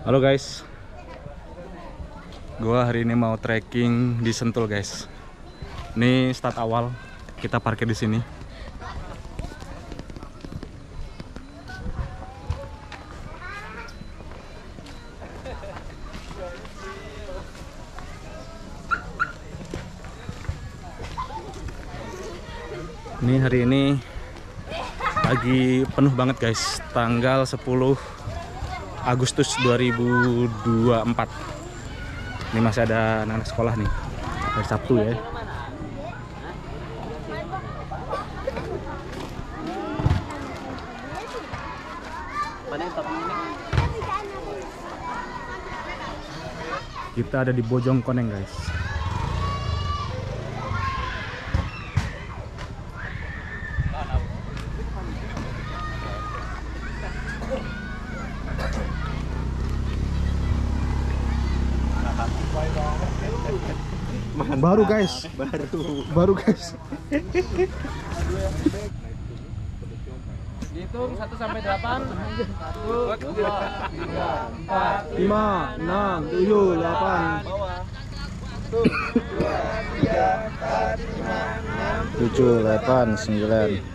Halo guys, gua hari ini mau trekking di Sentul guys. Ini start awal, kita parkir di sini. Ini hari ini lagi penuh banget guys, tanggal 10 Agustus 2024. Ini masih ada anak-anak sekolah nih, hari Sabtu ya. Kita ada di Bojongkoneng guys. Baru guys, baru guys. Hitung 1 sampai 8. 1, 2, 3, 4, 5, 6, 7, 8. 7, 8, 9. 4, 5,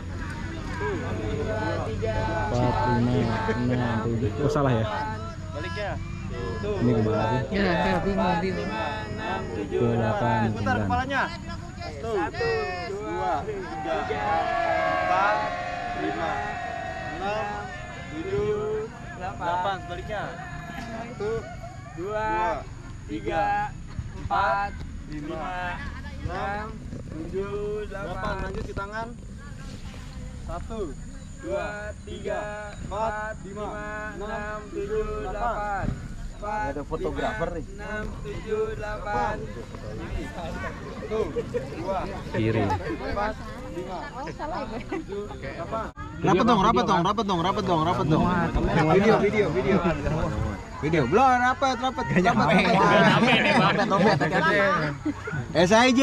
6, 7. Oh salah ya? balik ya. Ini kembali. Ya, bingung. 7, 8, 9. Kepalanya. 1, 2, 3, 4, 5, 6, 7, 8. Sebaliknya. 1, 2, 3, 4, 5, 6, 7, 8. Lanjut di tangan. 1, 2, 3, 4, 5, 6, 7, 8. Ada fotografer nih. 6, 7, 8. 1, 2, Kiri. 4, 5. Oh, salah ya. 7, 8. Rapat dong. Video. Belum rapat. SIJ.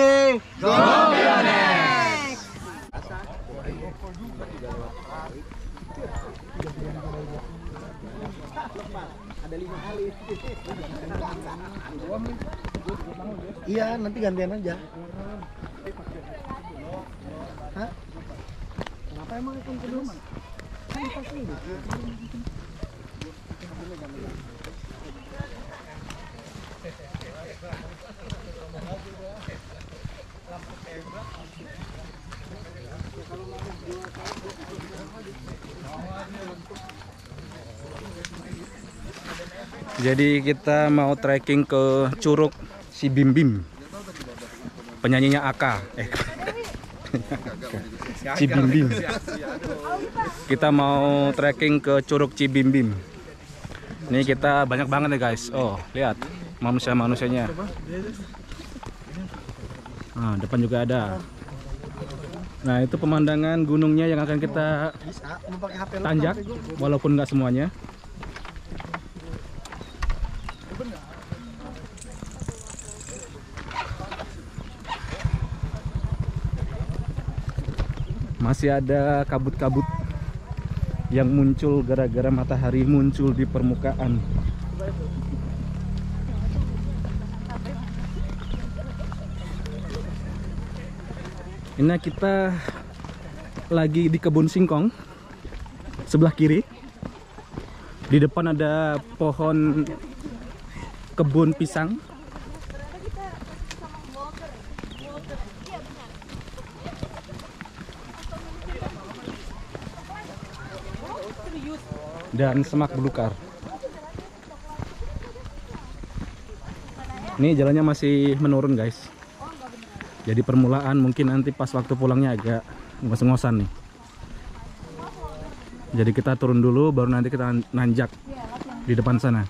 Iya, nanti gantian aja. Hah? Kenapa emang ikut kedua? Kan pasti ini. Jadi kita mau trekking ke Curug Si Bim Bim. Penyanyinya Aka. Si Bim Bim. Kita mau trekking ke Curug Ci Bim Bim. Ini kita banyak banget nih guys. Oh, lihat manusia-manusianya. Nah, depan juga ada. Nah, itu pemandangan gunungnya yang akan kita tanjak, walaupun nggak semuanya. Masih ada kabut-kabut yang muncul gara-gara matahari muncul di permukaan. Ini kita lagi di kebun singkong sebelah kiri. Di depan ada pohon kebun pisang. Dan semak belukar. Ini jalannya masih menurun guys. Jadi permulaan mungkin nanti pas waktu pulangnya agak ngos-ngosan nih. Jadi kita turun dulu baru nanti kita nanjak di depan sana.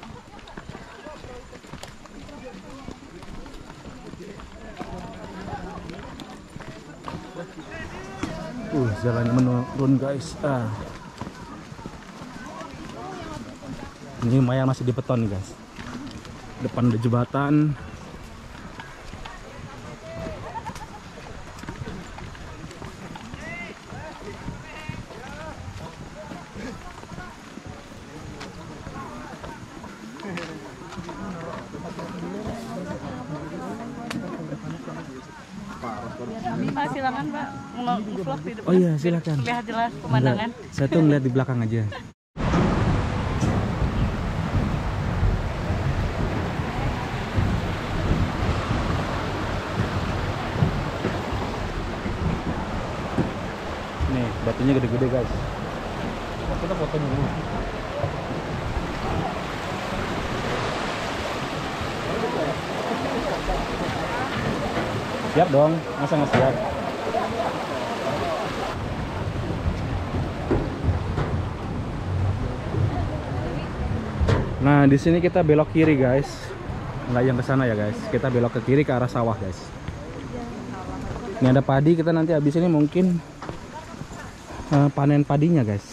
Jalannya menurun guys. Ini lumayan masih di beton nih guys. Depan ada jembatan. Pak, silakan Pak, mau vlog di depan. Oh iya, silakan. Lihat jelas pemandangan. Enggak, saya tuh ngeliat di belakang aja. Nih, batunya gede-gede guys. Kita foto dulu. Siap dong, masa nggak siap? Nah, di sini kita belok kiri guys, nggak yang ke sana ya guys. Kita belok ke kiri ke arah sawah guys. Ini ada padi, kita nanti habis ini mungkin panen padinya guys.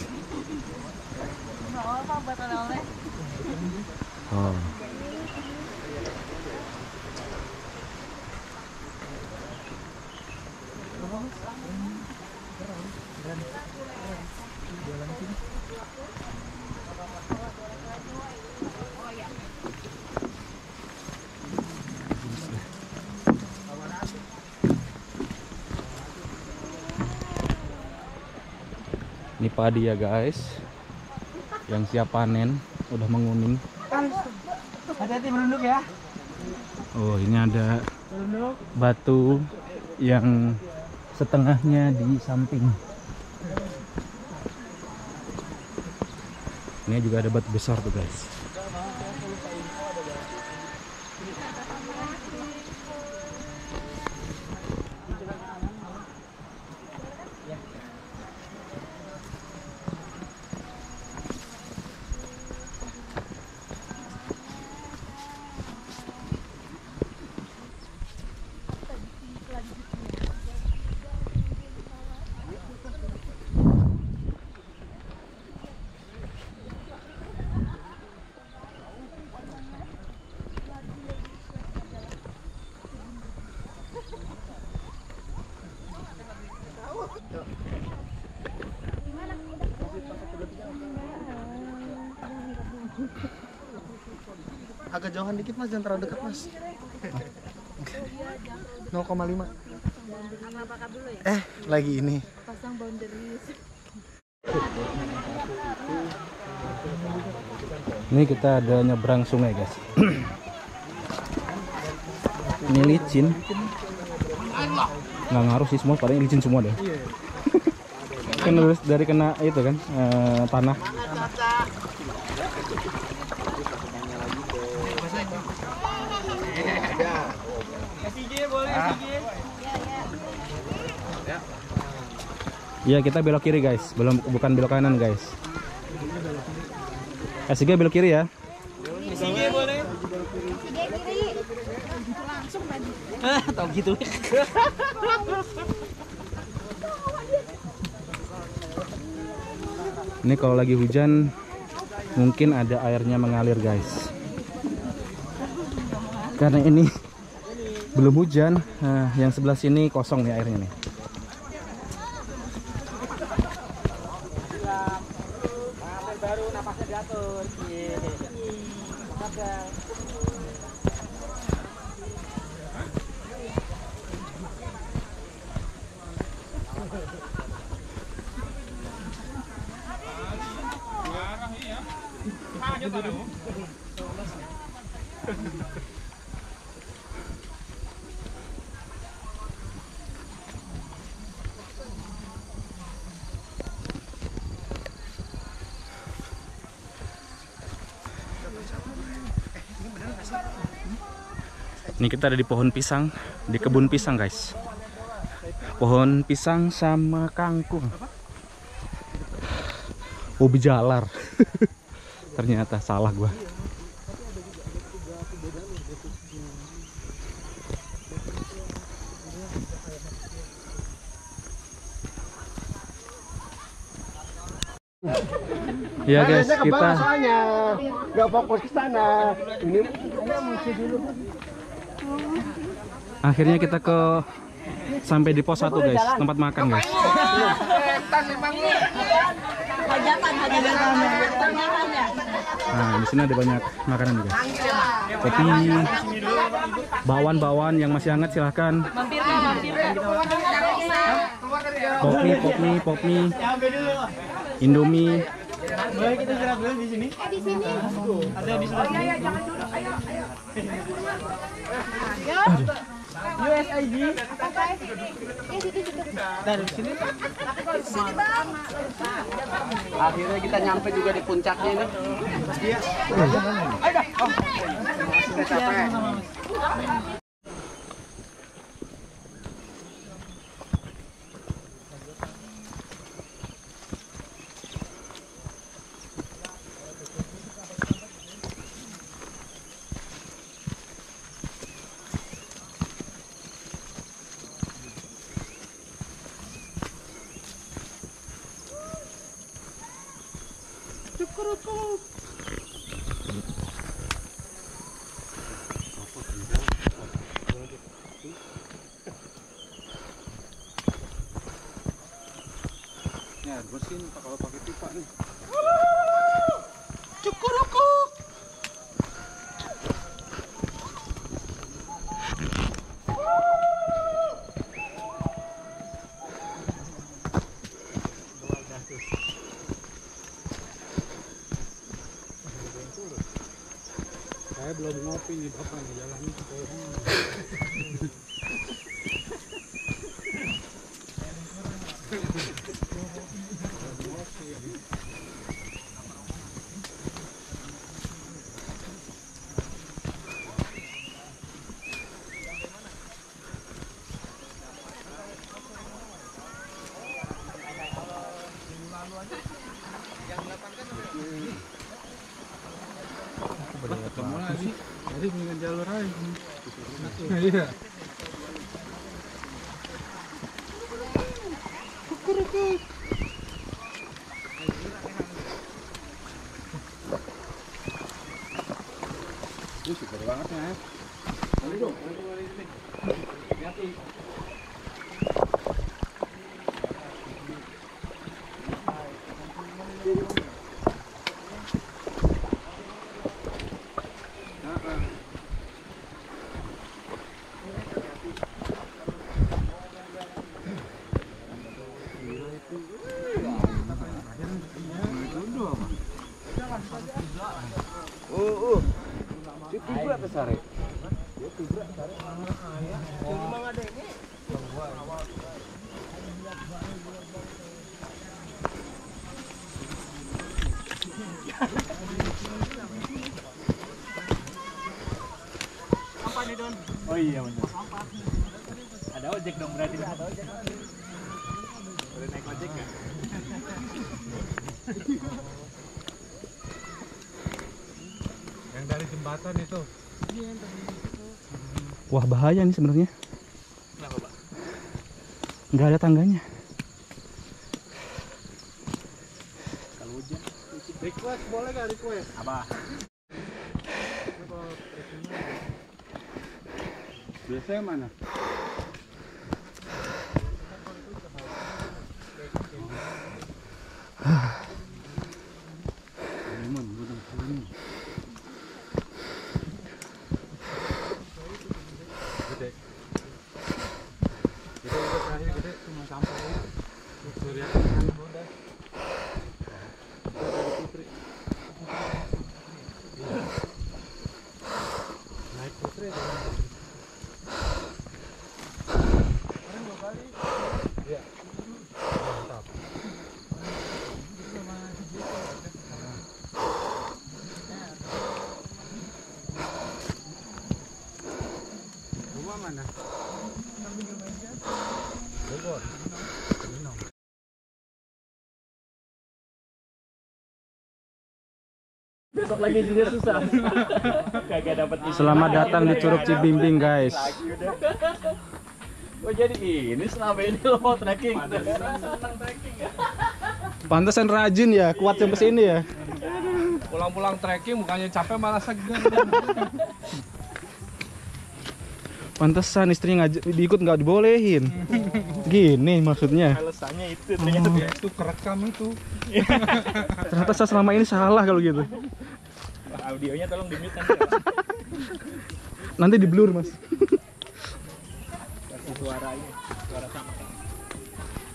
Oh. Ini padi ya guys, yang siap panen, udah menguning. Hati-hati merunduk ya. Oh, ini ada batu yang setengahnya di samping. Ini juga ada batu besar tuh guys. Agak jauhan dikit mas, jangan terlalu dekat mas. 0,5. Lagi ini. Pasang boundaries. Ini kita ada nyebrang sungai guys. Ini licin. Nggak ngaruh sih, semua paling licin semua deh. Kan harus dari kena itu kan tanah. Ya, kita belok kiri guys, bukan belok kanan guys. Sige belok kiri ya. Sige boleh. Sige kiri. Langsung tadi. Tahu gitu. Ini kalau lagi hujan mungkin ada airnya mengalir guys. Karena ini belum hujan, yang sebelah sini kosong nih airnya nih. Baru napasnya diatur. Ini kita ada di pohon pisang, di kebun pisang guys. Pohon pisang sama kangkung. Ubi jalar. Ternyata salah gua. Ya guys, kita nggak fokus ke sana. Ini mesti dulu. akhirnya kita sampai di pos 1 guys, tempat makan guys. Nah, di sini ada banyak makanan juga. Kopi, bakwan yang masih hangat silahkan. Mampir. Pop mie, Indomie. Boleh kita istirahat dulu di sini? Di sini. Ada di sebelah. USID. Dari sini. Akhirnya kita nyampe juga di puncaknya ini. Iya. Sudah capek. Ya, bersihin kalau pakai pipa nih. Saya belum ngopi nih Bapak nih jalan ini. Ketemu lagi. Jadi dengan jalur aja. Iya. Ini super banget ya. Oh iya benar. Ada ojek dong berarti. Ada ojek. Boleh naik ojek nggak? Yang dari jembatan itu. Wah, bahaya nih sebenarnya. Kenapa, Pak? Nggak ada tangganya. Kalau hujan. Request boleh nggak request? Apa? Biasanya mana? Gede. Itu udah terakhir gede cuma sampai lihat kan udah. Naik putri. Iya. Mantap. Rumah mana? Bogor. Besok lagi jujur susah. Kagak dapat. Selamat datang di Curug Cibimbing, guys. Oh jadi ini selama ini lo mau trekking. Pantesan rajin ya, kuat sampai sini ya. Pulang-pulang trekking bukannya capek malah segan. Pantesan istrinya diikut nggak dibolehin. Gini maksudnya. Alasannya itu ternyata. Itu kerekam itu. Ternyata saya selama ini salah kalau gitu. Audionya tolong di-mute nanti. Nanti di blur, Mas. Suaranya, suara sama kan.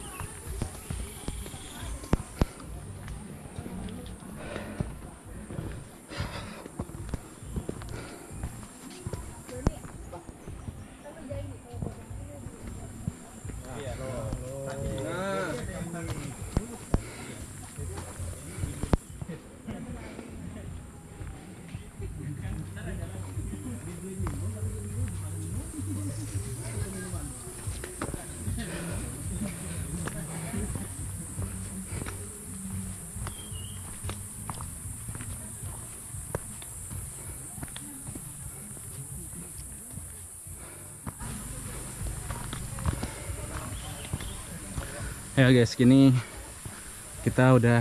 Ya guys, kini kita udah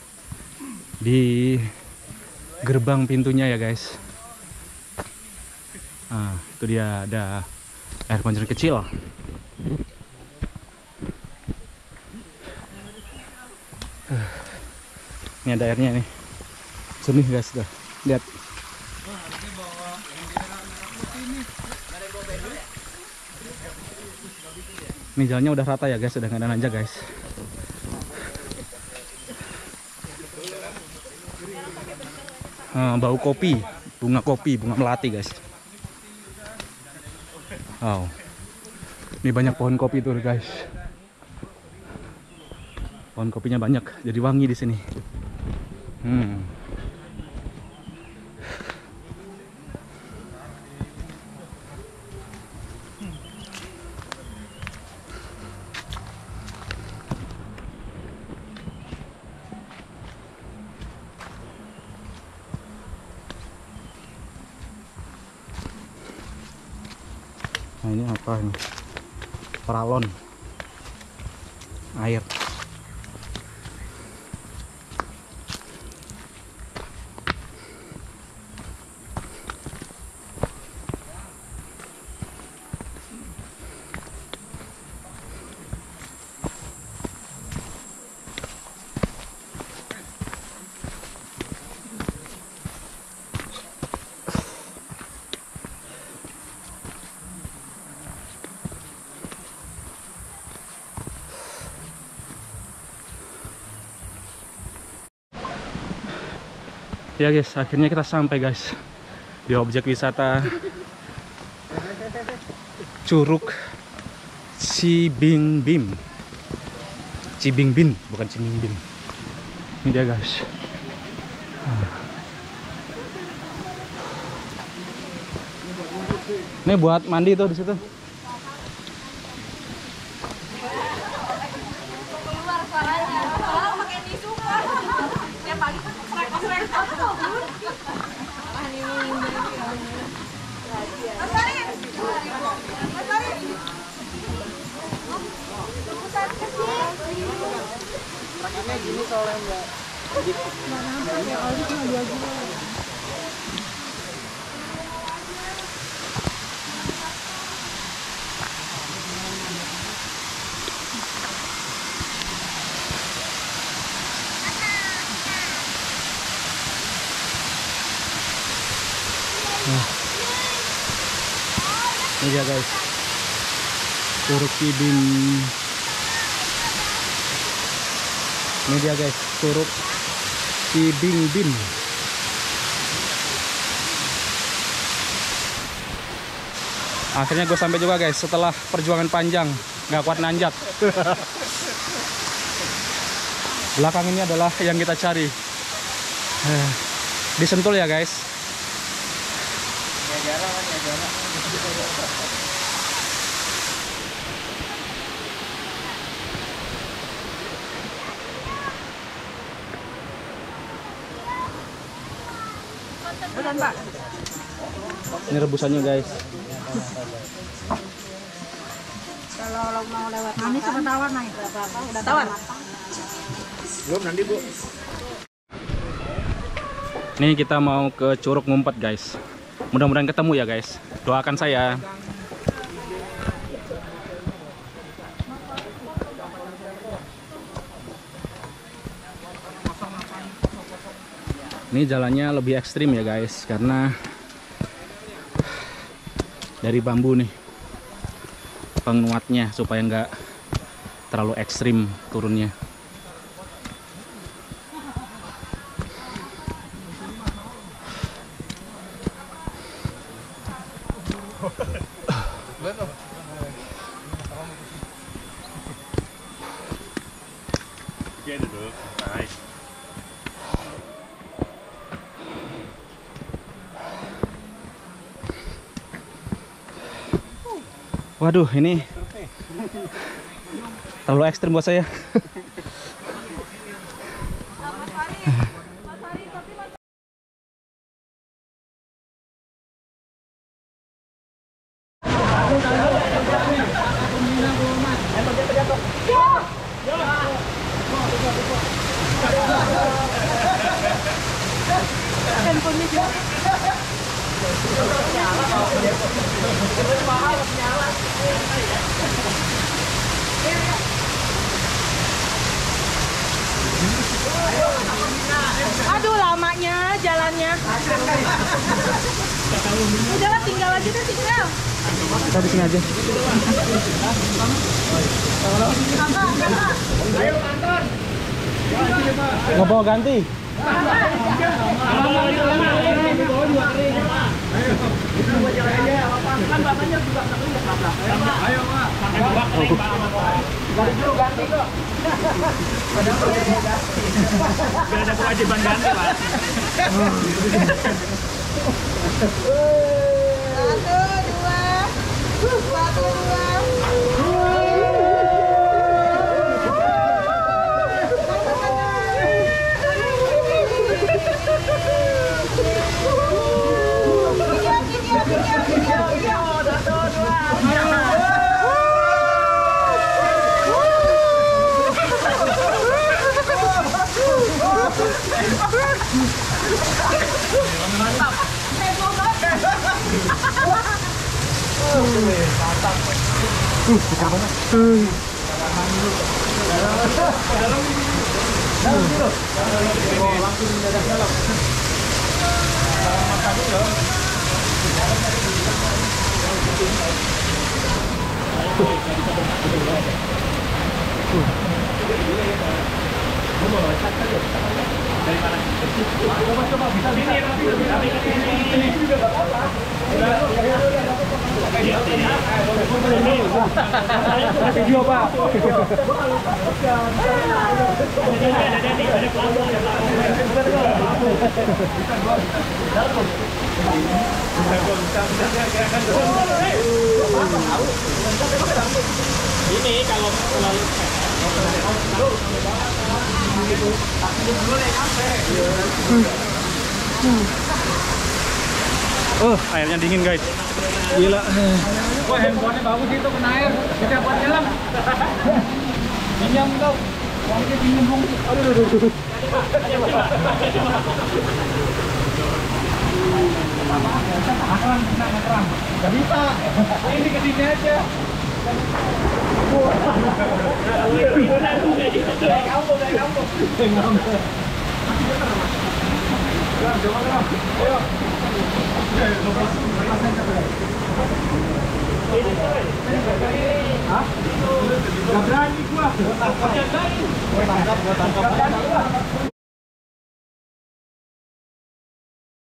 di gerbang pintunya ya guys. Nah, itu dia ada air mancur kecil. Ini ada airnya nih. Sini guys, tuh. Lihat. Ini jalannya udah rata ya guys, udah nggak ada nanjak guys. Bau kopi, bunga melati guys. Wow, ini banyak pohon kopi tuh guys. Pohon kopinya banyak, jadi wangi di sini. Nah ini apa ini? Paralon air. Ya guys, akhirnya kita sampai guys di objek wisata Curug Cibingbim. Cibingbim, bukan Cibingbim. Ini dia guys. Ini buat mandi tuh di situ. Keluar suaranya. Kalau pakai tisu ya pagi srek-srek. Pakainya gini soalnya Mbak. Ini dia guys, Curug Cibing. Ini dia guys, Curug Cibingbim. Akhirnya gue sampai juga guys, setelah perjuangan panjang, nggak kuat nanjak. Belakang ini adalah yang kita cari. Di Sentul ya guys. Ini rebusannya guys. Kalau mau lewat ini sama tawar naik berapa udah tawar. Belum nanti Bu. Nih kita mau ke Curug Ngumpet guys. Mudah-mudahan ketemu ya guys. Doakan saya. Ini jalannya lebih ekstrim ya guys, karena dari bambu nih penguatnya supaya nggak terlalu ekstrim turunnya. Waduh, ini terlalu ekstrim buat saya. Aduh lamanya jalannya. Udahlah tinggal aja deh tinggal. Kita di sini aja. Ayo kantor. Nggak bawa ganti. Ayo Pak. Ganti kok. Gak ada kewajiban ganti Pak. Satu, dua. Video Pak. Ini kalau Airnya dingin guys. Gila. Wah, handphonenya bagus itu kena air. Kita buat jalan. Pinjam kau. Uangnya pinjam dong. Aduh. Gak bisa. Ini ke sini aja. Gak berani gua. Gua tangkap.